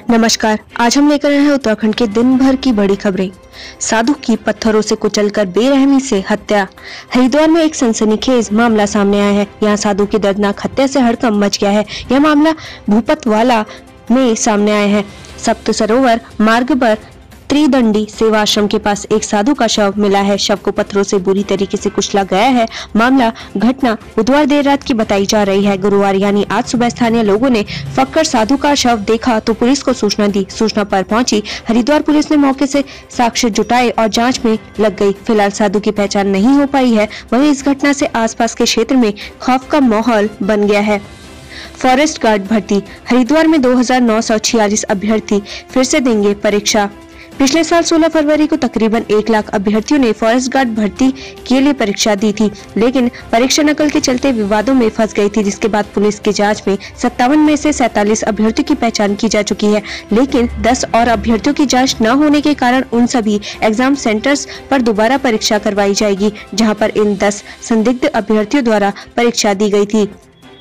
नमस्कार। आज हम लेकर आए हैं उत्तराखंड के दिन भर की बड़ी खबरें। साधु की पत्थरों से कुचलकर बेरहमी से हत्या। हरिद्वार में एक सनसनीखेज मामला सामने आया है। यहाँ साधु की दर्दनाक हत्या से हड़कंप मच गया है। यह मामला भूपतवाला में सामने आया है। सप्त सरोवर मार्ग पर त्रिदंडी सेवा आश्रम के पास एक साधु का शव मिला है। शव को पत्थरों से बुरी तरीके से कुचला गया है। घटना बुधवार देर रात की बताई जा रही है। गुरुवार यानी आज सुबह स्थानीय लोगों ने फक्कर साधु का शव देखा तो पुलिस को सूचना दी। सूचना पर पहुंची हरिद्वार पुलिस ने मौके से साक्ष्य जुटाए और जांच में लग गई। फिलहाल साधु की पहचान नहीं हो पाई है। वहीं इस घटना से आसपास के क्षेत्र में खौफ का माहौल बन गया है। फॉरेस्ट गार्ड भर्ती। हरिद्वार में 2946 अभ्यर्थी फिर से देंगे परीक्षा। पिछले साल 16 फरवरी को तकरीबन 1 लाख अभ्यर्थियों ने फॉरेस्ट गार्ड भर्ती के लिए परीक्षा दी थी, लेकिन परीक्षा नकल के चलते विवादों में फंस गई थी, जिसके बाद पुलिस की जांच में 57 में से 47 अभ्यर्थियों की पहचान की जा चुकी है। लेकिन 10 और अभ्यर्थियों की जांच न होने के कारण उन सभी एग्जाम सेंटर्स पर दोबारा परीक्षा करवाई जाएगी, जहाँ पर इन 10 संदिग्ध अभ्यर्थियों द्वारा परीक्षा दी गयी थी।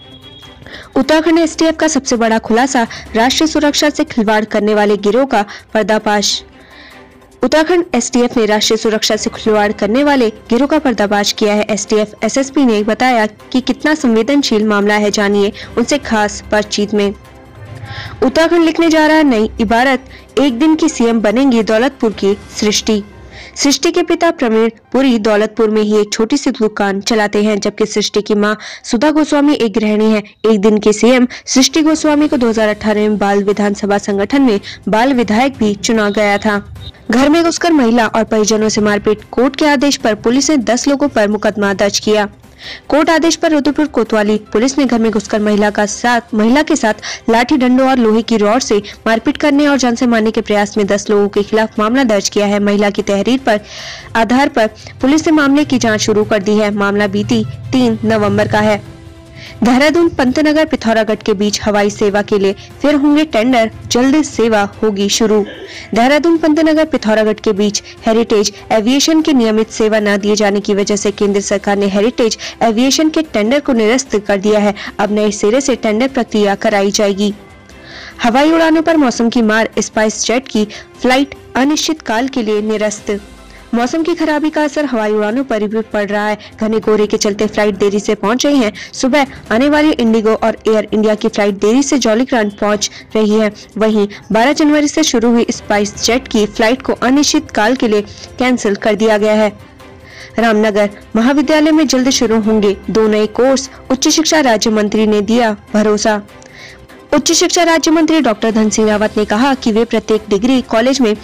उत्तराखंड एसटीएफ का सबसे बड़ा खुलासा, राष्ट्रीय सुरक्षा से खिलवाड़ करने वाले गिरोह का पर्दाफाश। उत्तराखंड एसटीएफ ने राष्ट्रीय सुरक्षा से खिलवाड़ करने वाले गिरोह का पर्दाफाश किया है। एसटीएफ एसएसपी ने बताया कि कितना संवेदनशील मामला है, जानिए उनसे खास बातचीत में। उत्तराखंड लिखने जा रहा है नई इबारत, एक दिन की सीएम बनेंगी दौलतपुर की सृष्टि। सृष्टि के पिता प्रवीण पुरी दौलतपुर में ही एक छोटी सी दुकान चलाते हैं, जबकि सृष्टि की मां सुधा गोस्वामी एक गृहिणी है। एक दिन की सीएम सृष्टि गोस्वामी को 2018 में बाल विधानसभा संगठन में बाल विधायक भी चुना गया था। घर में घुसकर महिला और परिजनों से मारपीट। कोर्ट के आदेश पर पुलिस ने 10 लोगों पर मुकदमा दर्ज किया। कोर्ट आदेश पर रुद्रपुर कोतवाली पुलिस ने घर में घुसकर महिला के साथ लाठी डंडों और लोहे की रॉड से मारपीट करने और जान से मारने के प्रयास में 10 लोगों के खिलाफ मामला दर्ज किया है। महिला की तहरीर पर आधार पर पुलिस ने मामले की जांच शुरू कर दी है। मामला बीती 3 नवंबर का है। देहरादून पंतनगर पिथौरागढ़ के बीच हवाई सेवा के लिए फिर होंगे टेंडर, जल्द सेवा होगी शुरू। देहरादून पंतनगर पिथौरागढ़ के बीच हेरिटेज एविएशन की नियमित सेवा न दिए जाने की वजह से केंद्र सरकार ने हेरिटेज एविएशन के टेंडर को निरस्त कर दिया है। अब नए सिरे से टेंडर प्रक्रिया कराई जाएगी। हवाई उड़ानों पर मौसम की मार, स्पाइस जेट की फ्लाइट अनिश्चित काल के लिए निरस्त। मौसम की खराबी का असर हवाई उड़ानों पर भी पड़ रहा है। घने कोहरे के चलते फ्लाइट देरी से पहुंच रही है। सुबह आने वाली इंडिगो और एयर इंडिया की फ्लाइट देरी से जौलीग्रांट पहुंच रही है। वहीं 12 जनवरी से शुरू हुई स्पाइस जेट की फ्लाइट को अनिश्चित काल के लिए कैंसिल कर दिया गया है। रामनगर महाविद्यालय में जल्द शुरू होंगे 2 नए कोर्स, उच्च शिक्षा राज्य मंत्री ने दिया भरोसा। उच्च शिक्षा राज्य मंत्री डॉक्टर धन सिंह रावत ने कहा कि वे प्रत्येक डिग्री कॉलेज में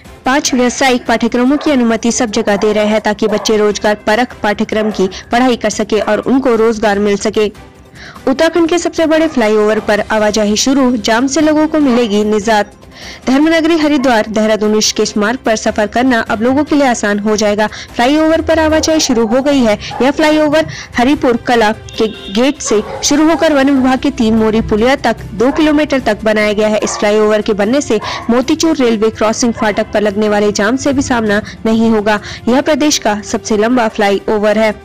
5 व्यावसायिक पाठ्यक्रमों की अनुमति सब जगह दे रहे हैं, ताकि बच्चे रोजगार परक पाठ्यक्रम की पढ़ाई कर सके और उनको रोजगार मिल सके। उत्तराखंड के सबसे बड़े फ्लाईओवर पर आवाजाही शुरू, जाम से लोगों को मिलेगी निजात। धर्मनगरी हरिद्वार देहरादून ऋषिकेश मार्ग पर सफर करना अब लोगों के लिए आसान हो जाएगा। फ्लाईओवर पर आवाजाही शुरू हो गई है। यह फ्लाईओवर हरिपुर कला के गेट से शुरू होकर वन विभाग के 3 मोरी पुलिया तक 2 किलोमीटर तक बनाया गया है। इस फ्लाईओवर के बनने से मोतीचूर रेलवे क्रॉसिंग फाटक पर लगने वाले जाम से भी सामना नहीं होगा। यह प्रदेश का सबसे लंबा फ्लाईओवर है।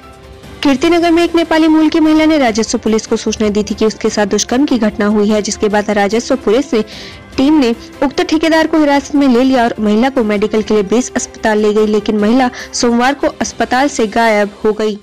कीर्तिनगर में एक नेपाली मूल की महिला ने राजस्व पुलिस को सूचना दी थी कि उसके साथ दुष्कर्म की घटना हुई है, जिसके बाद राजस्व पुलिस टीम ने उक्त ठेकेदार को हिरासत में ले लिया और महिला को मेडिकल के लिए बेस अस्पताल ले गई, लेकिन महिला सोमवार को अस्पताल से गायब हो गई।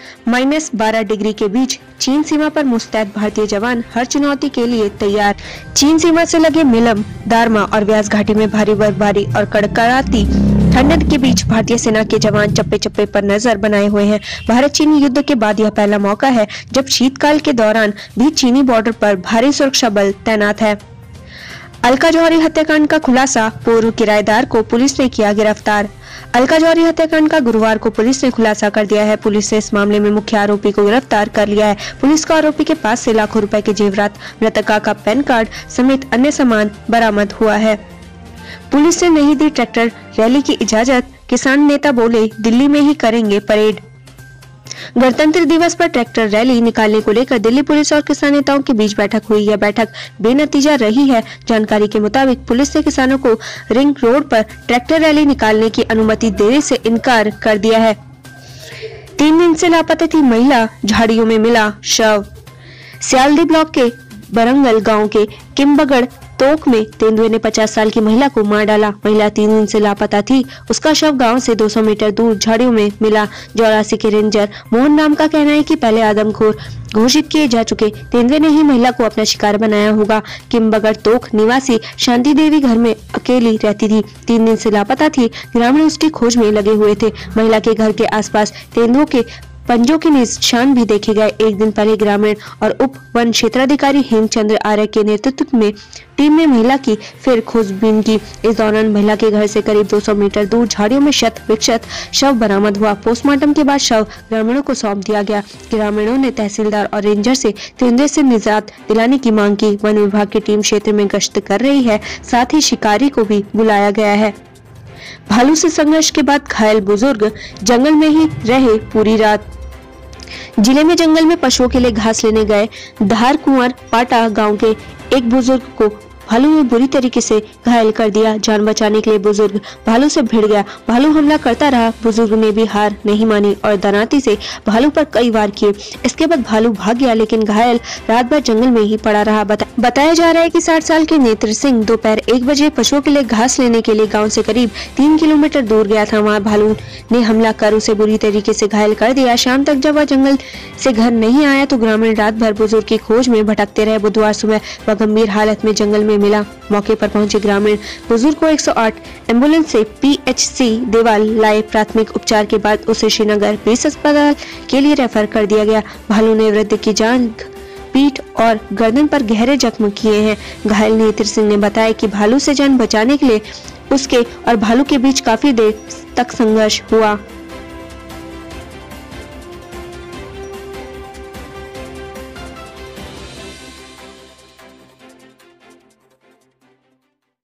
-12 डिग्री के बीच चीन सीमा पर मुस्तैद भारतीय जवान हर चुनौती के लिए तैयार। चीन सीमा से लगे मिलम, दारमा और व्यास घाटी में भारी बर्फबारी और कड़कड़ाती ठंड के बीच भारतीय सेना के जवान चप्पे चप्पे पर नजर बनाए हुए हैं। भारत चीनी युद्ध के बाद यह पहला मौका है जब शीतकाल के दौरान भी चीनी बॉर्डर पर भारी सुरक्षा बल तैनात है। अलका जौहरी हत्याकांड का खुलासा, पूर्व किराएदार को पुलिस ने किया गिरफ्तार। अलका जौहरी हत्याकांड का गुरुवार को पुलिस ने खुलासा कर दिया है। पुलिस ने इस मामले में मुख्य आरोपी को गिरफ्तार कर लिया है। पुलिस को आरोपी के पास से लाखों रुपए के जेवरात, मृतका का पैन कार्ड समेत अन्य सामान बरामद हुआ है। पुलिस ने नहीं दी ट्रैक्टर रैली की इजाजत, किसान नेता बोले दिल्ली में ही करेंगे परेड। गणतंत्र दिवस पर ट्रैक्टर रैली निकालने को लेकर दिल्ली पुलिस और किसान नेताओं के बीच बैठक हुई। यह बैठक बेनतीजा रही है। जानकारी के मुताबिक पुलिस ने किसानों को रिंग रोड पर ट्रैक्टर रैली निकालने की अनुमति देने से इनकार कर दिया है। 3 दिन से लापता थी महिला, झाड़ियों में मिला शव। सियालदी ब्लॉक के बरंगल गांव के किमबगड़ तोक में तेंदुए ने 50 साल की महिला को मार डाला। महिला 3 दिन से लापता थी। उसका शव गांव से 200 मीटर दूर झाड़ियों में मिला। जौरासी के रेंजर मोहन नाम का कहना है कि पहले आदमखोर घोषित किए जा चुके तेंदुए ने ही महिला को अपना शिकार बनाया होगा। किमबगड़ तोक निवासी शांति देवी घर में अकेली रहती थी। 3 दिन से लापता थी। ग्रामीण उसकी खोज में लगे हुए थे। महिला के घर के आसपास तेंदुओं के पंजों के निशान भी देखे गए। एक दिन पहले ग्रामीण और उप वन क्षेत्राधिकारी हेमचंद्र आर्य के नेतृत्व में टीम ने महिला की फिर खोजबीन की। इस दौरान महिला के घर से करीब 200 मीटर दूर झाड़ियों में शत विक्षत शव बरामद हुआ। पोस्टमार्टम के बाद शव ग्रामीणों को सौंप दिया गया। ग्रामीणों ने तहसीलदार और रेंजर से तेंदुए से निजात दिलाने की मांग की। वन विभाग की टीम क्षेत्र में गश्त कर रही है। साथ ही शिकारी को भी बुलाया गया है। भालू से संघर्ष के बाद घायल बुजुर्ग जंगल में ही रहे पूरी रात। जिले में जंगल में पशुओं के लिए घास लेने गए धार कुंवर पाटा गांव के एक बुजुर्ग को भालू ने बुरी तरीके से घायल कर दिया। जान बचाने के लिए बुजुर्ग भालू से भिड़ गया। भालू हमला करता रहा। बुजुर्ग ने भी हार नहीं मानी और दरांती से भालू पर कई वार किए। इसके बाद भालू भाग गया, लेकिन घायल रात भर जंगल में ही पड़ा रहा। बताया जा रहा है कि 60 साल के नेत्र सिंह दोपहर 1 बजे पशुओं के लिए घास लेने के लिए गाँव से करीब 3 किलोमीटर दूर गया था। वहाँ भालू ने हमला कर उसे बुरी तरीके से घायल कर दिया। शाम तक जब वह जंगल से घर नहीं आया तो ग्रामीण रात भर बुजुर्ग की खोज में भटकते रहे। बुधवार सुबह वह गंभीर हालत में जंगल में मिला। मौके पर पहुंचे ग्रामीण बुजुर्ग को 108 एम्बुलेंस से पीएचसी देवाल लाए। प्राथमिक उपचार के बाद उसे श्रीनगर बेस अस्पताल के लिए रेफर कर दिया गया। भालू ने वृद्ध की जांघ, पीठ और गर्दन पर गहरे जख्म किए हैं। घायल नेत्र सिंह ने बताया कि भालू से जान बचाने के लिए उसके और भालू के बीच काफी देर तक संघर्ष हुआ।